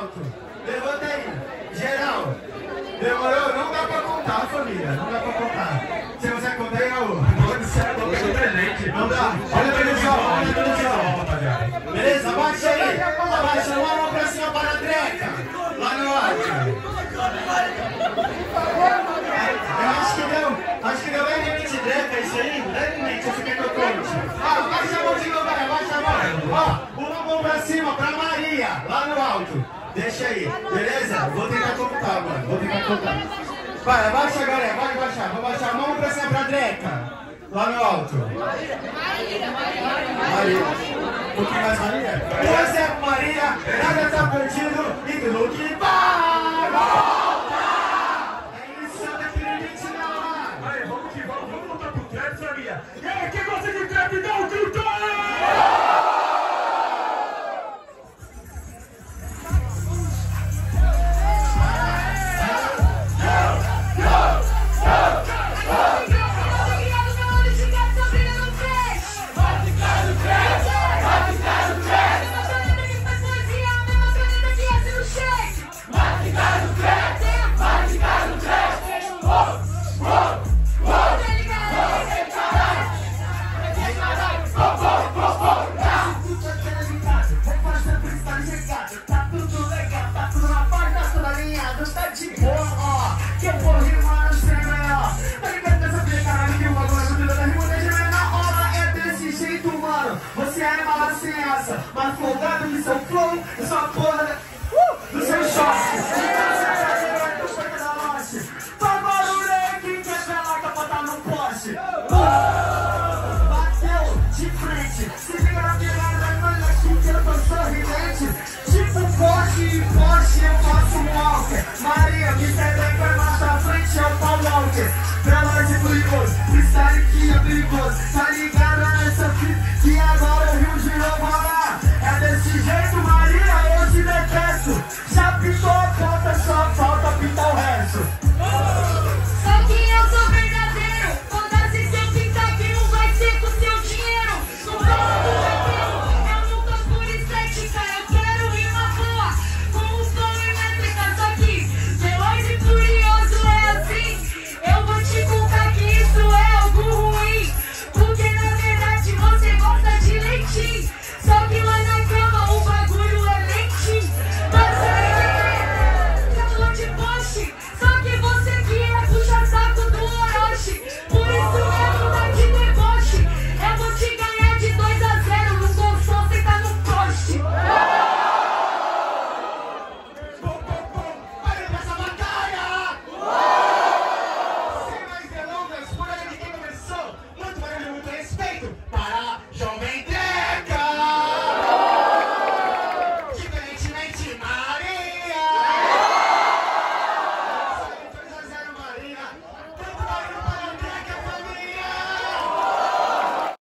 alto. Levanta aí. Geral. Demorou? Não dá pra contar, família. Não dá pra contar. Você consegue contar aí, Raul? Você é louco, gente. Não dá. Olha pelo chão, olha pelo chão. Beleza? Abaixa aí. Abaixa a mão pra cima para a treca. Lá no alto. Eu acho que deu levemente treca isso aí. Levemente, você quer que eu conte? Abaixa a mão de novo, vai. Abaixa a mão. Uma mão pra cima, pra Maria. Lá no alto. Deixa aí, beleza? Vou tentar contar, mano. Vou tentar contar. Vai, abaixa, galera. Vai abaixar. Vou baixar a mão pra cima pra Dreca. Lá no alto. Maria. Um pouquinho mais Maria. Você é Maria, nada tá perdido e tudo que vai volta. É isso, daquele limite não. Aí, vamos que vamos. Vamos voltar pro trap, família. E aí, quem gosta de trap, dá um grito! Você é mala sem essa, mas folgado de seu flow, e sua porra do seu choque. Faz barulho aí, quem quer pelar que botar no poste. Bateu de frente, se liga na virada, mano, aqui que eu tô sorridente. Tipo Porsche, eu faço um walker. Maria, me segue vai mais pra frente, é o Paul Walker. Pra nós é perigoso, freestyle que é perigoso.